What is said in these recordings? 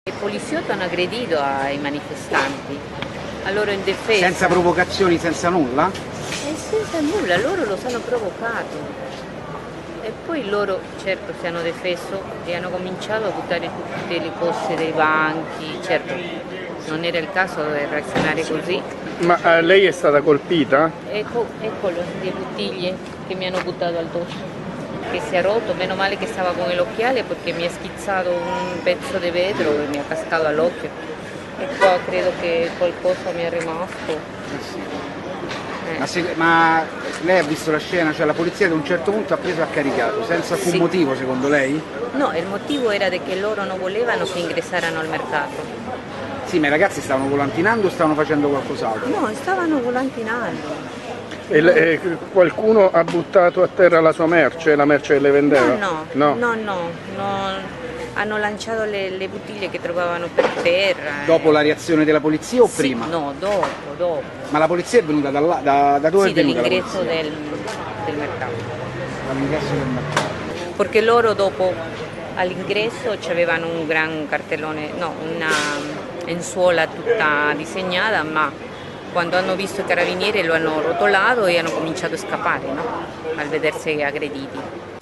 I poliziotti hanno aggredito ai manifestanti, a loro in difesa. Senza provocazioni, senza nulla? Senza nulla, loro lo hanno provocato. E poi loro, certo, si hanno difeso e hanno cominciato a buttare tutte le cose dai banchi. Certo, non era il caso di reazionare così. Ma lei è stata colpita? Eccolo, le bottiglie che mi hanno buttato addosso. Che si è rotto, meno male che stava con l'occhiale perché mi è schizzato un pezzo di vetro e mi è cascato all'occhio. E qua credo che qualcosa mi è rimasto. Ma lei ha visto la scena, cioè la polizia ad un certo punto ha preso e ha caricato, senza alcun motivo secondo lei? No, il motivo era che loro non volevano che ingressassero al mercato. Sì, ma i ragazzi stavano volantinando o stavano facendo qualcos'altro? No, stavano volantinando. E qualcuno ha buttato a terra la sua merce, la merce che le vendeva? No. Hanno lanciato le bottiglie che trovavano per terra. Dopo la reazione della polizia o sì, prima? No, dopo. Ma la polizia è venuta da dove sì, è venuta? Dall'ingresso del mercato. Dall'ingresso del mercato. Perché loro dopo all'ingresso avevano un gran cartellone, no, una lenzuola tutta disegnata, ma quando hanno visto i carabinieri lo hanno rotolato e hanno cominciato a scappare, no? Al vedersi aggrediti.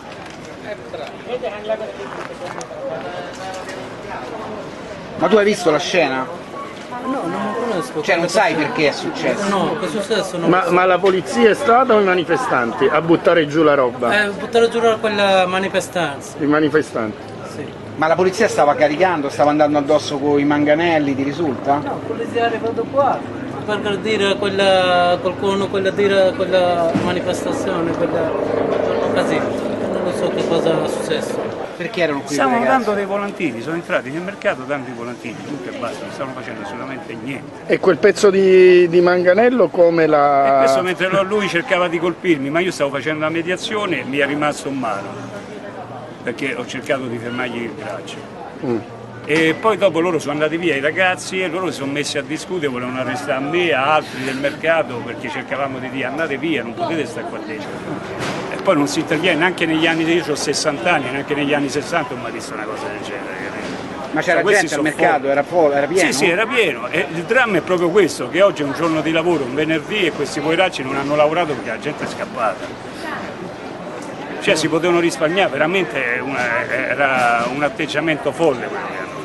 Ma tu hai visto la scena? No, non lo conosco. Cioè non sai perché è successo? No, che è successo? No. Ma la polizia è stata o i manifestanti a buttare giù la roba? Buttare giù quella manifestanza. I manifestanti? Sì. Ma la polizia stava caricando, stava andando addosso con i manganelli, ti risulta? No, la polizia è arrivata qua per dire qualcuno, quella manifestazione, quell'occasione. Non lo so che cosa è successo. Perché erano qui? Stavano dando dei volantini, sono entrati nel mercato dando i volantini, tutto e basta, non stavano facendo assolutamente niente. E quel pezzo di manganello come la... E questo mentre lui cercava di colpirmi, ma io stavo facendo la mediazione e mi è rimasto in mano, perché ho cercato di fermargli il braccio. E poi dopo loro sono andati via i ragazzi e loro si sono messi a discutere, volevano arrestare me, a altri del mercato, perché cercavamo di dire andate via, non potete stare qua dentro. E poi non si interviene, neanche negli anni, io ho 60 anni, neanche negli anni 60 ho mai visto una cosa del genere. Ma c'era gente al mercato, era pieno? Sì, era pieno. E il dramma è proprio questo, che oggi è un giorno di lavoro, un venerdì, e questi poveracci non hanno lavorato perché la gente è scappata. Cioè si potevano risparmiare, veramente era un atteggiamento folle quello che hanno.